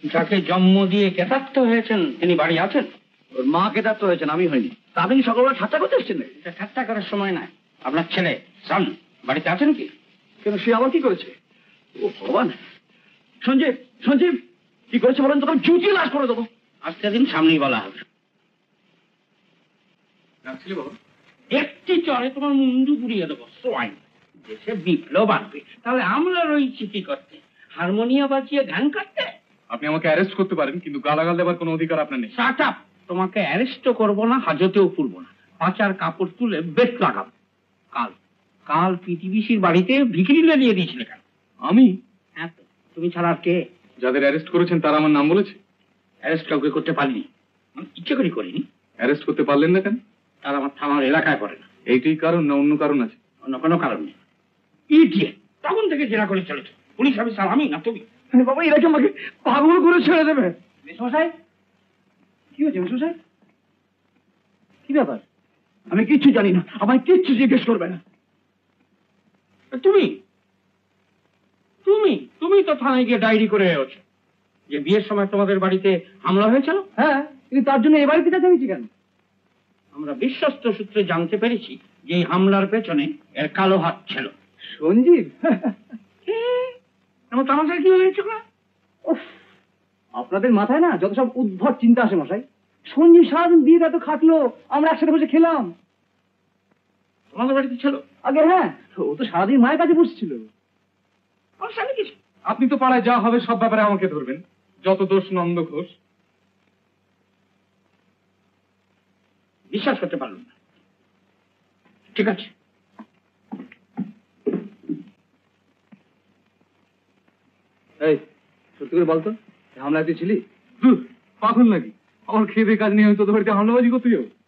যাকে জন্ম দিয়ে কেতাত্ত হয়েছেন তিনি বাড়ি আছেন? ওর মা কেতাত্ত হয়েছেন, আমি হইনি। তা আপনি কি সকালবেলা ঠাট্টা করতে এসছেন? এটা ঠাট্টা করার সময় নাই। আপনার ছেলে সান বাড়িতে আছেন কি? কেন, সে আবার কি করেছে? ও ভগবান! সঞ্জীব, সঞ্জীব কি করেছে বলেন তো, আমি জুতিয়ে লাশ করে দেবো। আজকে দিন সামনেই বলা হবে। একটি চরে তোমার মুন্ডু পুড়িয়ে দেবো। সোয়াইন! দেশে বিপ্লব আসবে, তাহলে আমরা রয়েছি কি করতে? হারমোনিয়াম বাজিয়ে গান করতে? আপনি আমাকে অ্যারেস্ট করতে পারেন, কিন্তু গালাগাল দেবার কোনো অধিকার আপনার নেই। Shut up! তোমাকে অ্যারেস্টও করবো না, হাজতেও পুরবো না। পাচার কাপড় তুলে বেট লাগাবো। কাল কাল পিটিবিসির বাড়িতে ভিখিরি লাগিয়ে দিয়েছিলে কেন? আমি? হ্যাঁ তো, তুমি ছাড়া আর কে? যাদের অ্যারেস্ট করেছেন তারা আমার নাম বলেছে। অ্যারেস্ট কাউকে করতে পারিনি, আমি ইচ্ছে করে করিনি। অ্যারেস্ট করতে পারলেন না কেন? তারা আমার থানার এলাকায় পড়ে না। এইটাই কারণ, না অন্য কারণ আছে? অন্য কোনো কারণ নেই। ইডিয়েট! তখন থেকে জেরা করে চলেছে। পুলিশ অফিসার আমি না তুমি। বাবা, এরা কি আমাকে পাগল করে ছেড়ে দেবে? মেসমশাই, কি হয়েছে মেসমশাই? কি ব্যাপার? আমি কিচ্ছু জানি না, আমায় কিচ্ছু জিজ্ঞেস করবে না। তুমি তুমি তুমি তো থানায় গিয়ে ডায়েরি করে এসেছো যে বিয়ের সময় তোমাদের বাড়িতে হামলা হয়েছিল। হ্যাঁ, কিন্তু তার জন্য এ বাড়িতে চাইছি কেন? আমরা বিশ্বস্ত সূত্রে জানতে পেরেছি যে এই হামলার পেছনে এর কালো হাত ছিল। সঞ্জীব, আমার তামাশা কি হয়েছে না? আপনাদের মাথায় না যত সব উদ্ভট চিন্তা আসে মশাই। সঞ্জীব সারাদিন বিয়েটা তো খাটলো, আমরা একসাথে বসে খেলাম। তোমাদের বাড়িতে ছিল? আগে হ্যাঁ, ও তো সারাদিন মায়ের কাছে বসছিল। আপনি তো পাড়ায় যা হবে সব ব্যাপারে আমাকে ধরবেন, যত দোষ নন্দ ঘোষ। বিশ্বাস করতে পারলাম না। ঠিক আছে, এই সত্যি করে বলতো, হামলায় তুই ছিলি? পাগল নাকি? আমার খেয়ে কাজ নিয়ে আমি তোদের বাড়িতে হামলাবাজি করতে যাবো?